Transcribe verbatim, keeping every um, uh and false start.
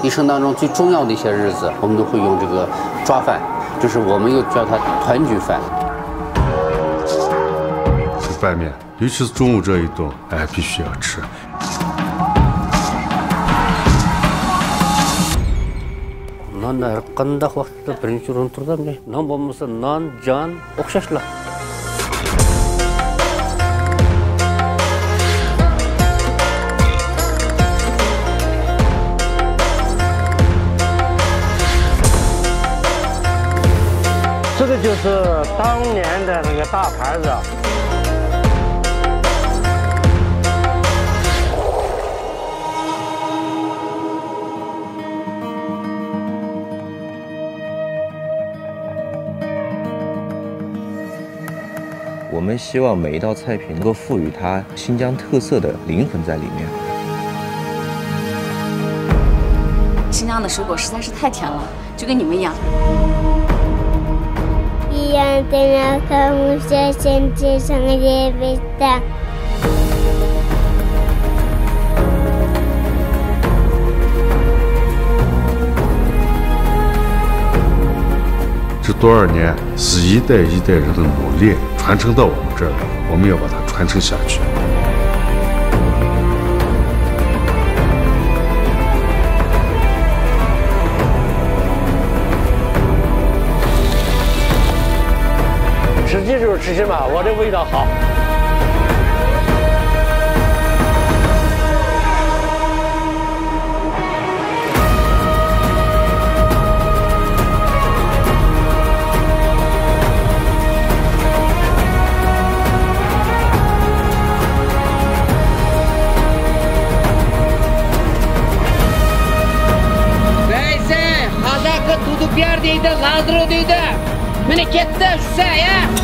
一生当中最重要的一些日子，我们都会用这个抓饭，就是我们又叫它团聚饭。 吃拌面，尤其是中午这一顿，哎，必须要吃。 Non ар qandaq vaqtda birinchi o'rinda turadi. Non bo'lmasa non, jon o'xshashlar. 这个就是当年的那个大盘子。 我们希望每一道菜品能够赋予它新疆特色的灵魂在里面。 新疆的水果实在是太甜了，就跟你们一样。 这多少年是一代一代人的努力传承到我们这儿了，我们要把它传承下去。 吃鸡就是吃鸡嘛，我这味道好。 Biar deydi, g'azdir deydi. Meni ketdi, shu ya.